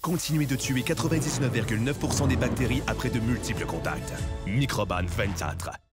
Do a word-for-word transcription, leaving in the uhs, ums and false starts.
Continuez de tuer quatre-vingt-dix-neuf virgule neuf pour cent des bactéries après de multiples contacts. Microban vingt-quatre.